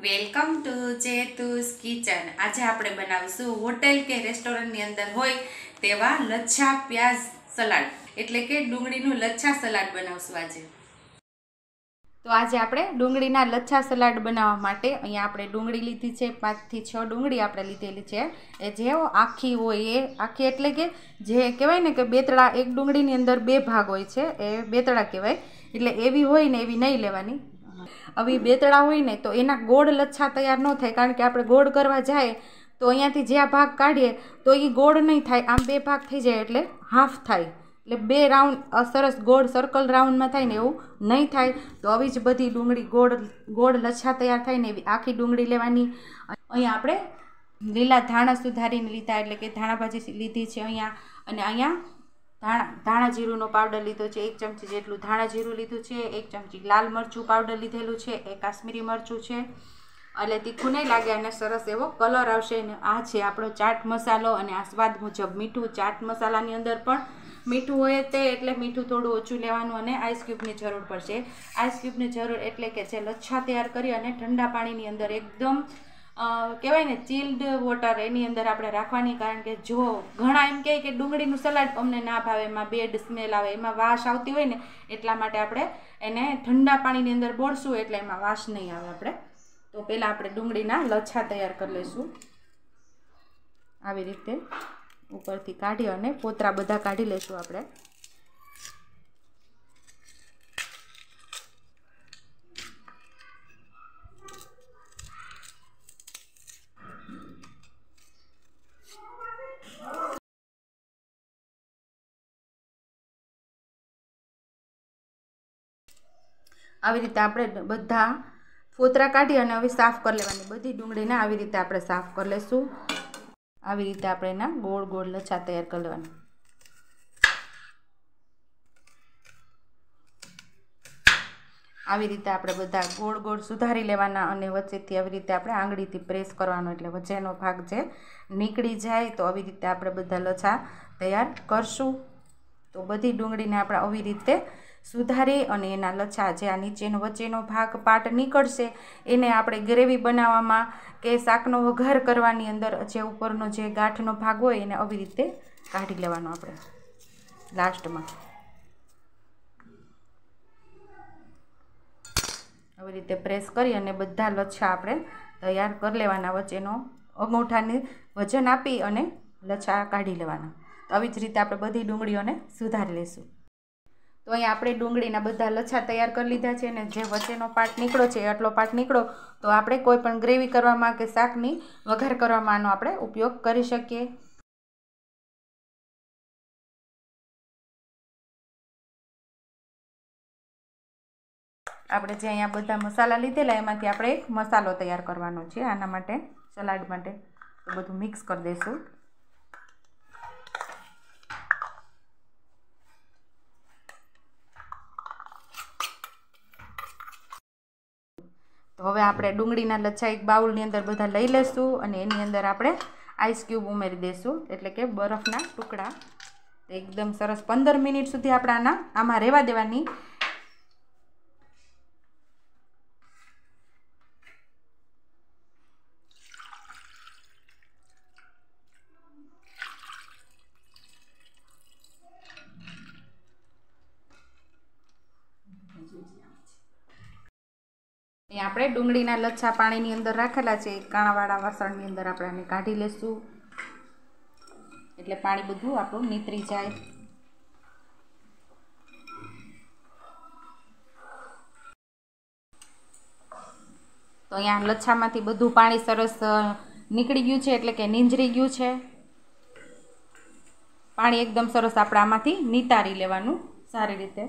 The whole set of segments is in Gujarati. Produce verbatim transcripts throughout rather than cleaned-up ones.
Welcome to જેતુસ kitchen. આજે આપણે બનાવીશું હોટેલ કે રેસ્ટોરન્ટની અંદર હોય તેવા લચ્છા પ્યાજ સલાડ, એટલે કે ડુંગળીનું લચ્છા સલાડ બનાવશું આજે। તો આજે આપણે ડુંગળીના લચ્છા સલાડ બનાવવા માટે અહીંયા આપણે ડુંગળી લીધી છે, પાંચથી છ ડુંગળી આપણે લીધેલી છે। એ જે આખી હોય એ આખી એટલે કે જે કહેવાય ને કે બેતડા, એક ડુંગળીની અંદર બે ભાગ હોય છે, એ બેતડા કહેવાય। એટલે એવી હોય ને એવી નહીં લેવાની। હવે બેતડા હોય ને તો એના ગોળ લચ્છા તૈયાર ન થાય, કારણ કે આપણે ગોળ કરવા જાય તો અહીંયાથી જે આ ભાગ કાઢીએ તો એ ગોળ નહીં થાય, આમ બે ભાગ થઈ જાય એટલે હાફ થાય, એટલે બે રાઉન્ડ સરસ ગોળ સર્કલ રાઉન્ડમાં થાય ને એવું નહીં થાય। તો આવી જ બધી ડુંગળી ગોળ ગોળ લચ્છા તૈયાર થાય ને એવી આખી ડુંગળી લેવાની। અહીંયા આપણે લીલા ધાણા સુધારીને લીધા, એટલે કે ધાણા ભાજી લીધી છે અહીંયા। અને અહીંયા ધાણા ધાણા જીરુંનો પાવડર લીધો છે, એક ચમચી જેટલું ધાણા જીરું લીધું છે, એક ચમચી લાલ મરચું પાવડર લીધેલું છે, એક કાશ્મીરી મરચું છે, એટલે તીખું નહીં લાગે અને સરસ એવો કલર આવશે। અને આ છે આપણો ચાટ મસાલો, અને આ સ્વાદ મુજબ મીઠું। ચાટ મસાલાની અંદર પણ મીઠું હોય તે એટલે મીઠું થોડું ઓછું લેવાનું, અને આઈસ ક્યુબની જરૂર પડશે। આઈસ ક્યુબની જરૂર એટલે કે જે લચ્છા તૈયાર કરી અને ઠંડા પાણીની અંદર એકદમ કહેવાય ને ચિલ્ડ વોટર એની અંદર આપણે રાખવાની, કારણ કે જો ઘણા એમ કહે કે ડુંગળીનું સલાડ અમને ના ભાવે, એમાં બેડ સ્મેલ આવે, એમાં વાસ આવતી હોય ને, એટલા માટે આપણે એને ઠંડા પાણીની અંદર બોળશું એટલે એમાં વાસ નહીં આવે આપણે। તો પહેલાં આપણે ડુંગળીના લચ્છા તૈયાર કરી લઈશું। આવી રીતે ઉપરથી કાઢી અને પોતરા બધા કાઢી લઈશું આપણે। આવી રીતે આપણે બધા ફોતરા કાઢી અને હવે સાફ કરી લેવાની, બધી ડુંગળીને આવી રીતે આપણે સાફ કરી લઈશું। આવી રીતે આપણે એના ગોળ ગોળ લચ્છા તૈયાર કરી લેવાના। આવી રીતે આપણે બધા ગોળ ગોળ સુધારી લેવાના, અને વચ્ચેથી આવી રીતે આપણે આંગળીથી પ્રેસ કરવાનો, એટલે વચ્ચેનો ભાગ જે નીકળી જાય। તો આવી રીતે આપણે બધા લચ્છા તૈયાર કરશું। તો બધી ડુંગળીને આપણે આવી રીતે સુધારી અને એના લચ્છા જે આ નીચેનો વચ્ચેનો ભાગ પાર્ટ નીકળશે એને આપણે ગ્રેવી બનાવવામાં કે શાકનો વઘાર કરવાની અંદર જે ઉપરનો જે ગાંઠનો ભાગ હોય એને આવી રીતે કાઢી લેવાનો આપણે લાસ્ટમાં। આવી રીતે પ્રેસ કરી અને બધા લચ્છા આપણે તૈયાર કરી લેવાના, વચ્ચેનો અંગૂઠાને વજન આપી અને લચ્છા કાઢી લેવાના। તો આવી જ રીતે આપણે બધી ડુંગળીઓને સુધારી લઈશું। તો અહીંયા આપણે ડુંગળીના બધા લચ્છા તૈયાર કરી લીધા છે, અને જે વચ્ચેનો પાર્ટ નીકળો છે આટલો પાર્ટ નીકળો તો આપણે કોઈ પણ ગ્રેવી કરવામાં કે શાકની વઘાર કરવામાં આનો આપણે ઉપયોગ કરી શકીએ। આપણે જે અહીંયા બધા મસાલા લીધેલા એમાંથી આપણે એક મસાલો તૈયાર કરવાનો છે આના માટે, સલાડ માટે। તો બધું મિક્સ કરી દઈશું। તો હવે આપણે ડુંગળીના લચ્છા એક બાઉલની અંદર બધા લઈ લઈશું, અને એની અંદર આપણે આઈસ ક્યુબ ઉમેરી દઈશું, એટલે કે બરફના ટુકડા। એકદમ સરસ પંદર મિનિટ સુધી આપણે આના આમાં રહેવા દેવાની। અહીંયા આપણે ડુંગળીના લચ્છા પાણીની અંદર રાખેલા છે, કાણાવાળા વાસણની અંદર આપણે આને કાઢી લઈશું, એટલે પાણી બધું આપણું નીતરી જાય। તો અહીંયા લચ્છામાંથી બધું પાણી સરસ નીકળી ગયું છે, એટલે કે નીંજરી ગયું છે પાણી, એકદમ સરસ આપણે આમાંથી નિતારી લેવાનું સારી રીતે,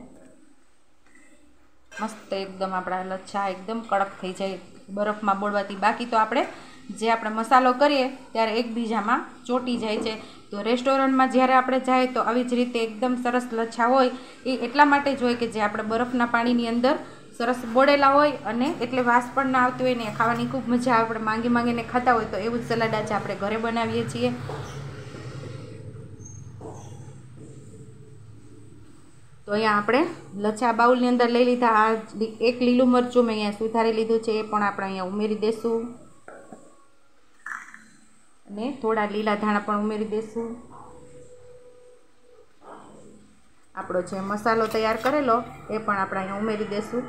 મસ્ત એકદમ આપણા લચ્છા એકદમ કડક થઈ જાય બરફમાં બોળવાથી। બાકી તો આપણે જે આપણે મસાલો કરીએ ત્યારે એકબીજામાં ચોંટી જાય છે। તો રેસ્ટોરન્ટમાં જ્યારે આપણે જાય તો આવી જ રીતે એકદમ સરસ લચ્છા હોય એ એટલા માટે જ હોય કે જે આપણે બરફના પાણીની અંદર સરસ બોળેલા હોય, અને એટલે વાસ પણ ના આવતી હોય ને ખાવાની ખૂબ મજા આવે। આપણે માંગી માંગીને ખાતા હોય તો એવું જ સલાડ આજે આપણે ઘરે બનાવીએ છીએ। તો અહીંયા આપણે લચ્છા બાઉલની અંદર લઈ લીધા. આ એક લીલું મરચું મેં અહીંયા સુધારી લીધું છે, એ પણ આપણે અહીંયા ઉમેરી દઈશું. અને થોડા લીલા ધાણા પણ ઉમેરી દઈશું. આપણો જે મસાલો તૈયાર કરેલો એ પણ આપણે અહીંયા ઉમેરી દઈશું.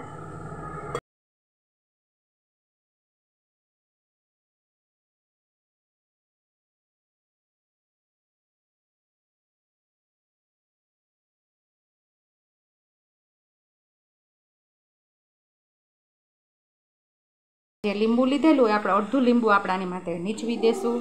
જે લીંબુ લીધેલું એ આપણે અડધું લીંબુ આપણાની માટે નીચવી દેશું.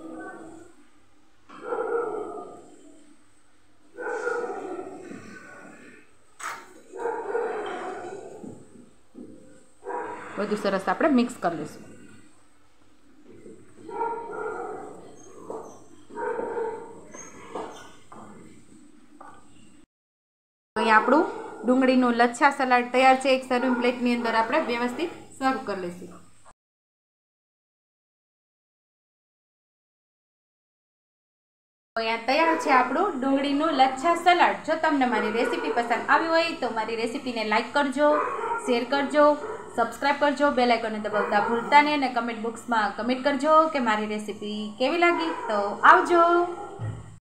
બધું સરસ આપણે મિક્સ કરી લઈશું. અહીં આપણું ડુંગળીનું લચ્છા સલાડ તૈયાર છે. એક સર્વિંગ પ્લેટની અંદર આપણે વ્યવસ્થિત સર્વ કરી લઈશું. અહીંયા તૈયાર છે આપણું ડુંગળીનું લચ્છા સલાડ. જો તમને મારી રેસીપી પસંદ આવી હોય તો મારી રેસીપીને લાઈક કરજો, શેર કરજો, સબસ્ક્રાઈબ કરજો, બેલ આઇકોનને દબાવતા ભૂલતા નહીં, અને કમેન્ટ બોક્સમાં કમેન્ટ કરજો કે મારી રેસીપી કેવી લાગી. તો આવજો.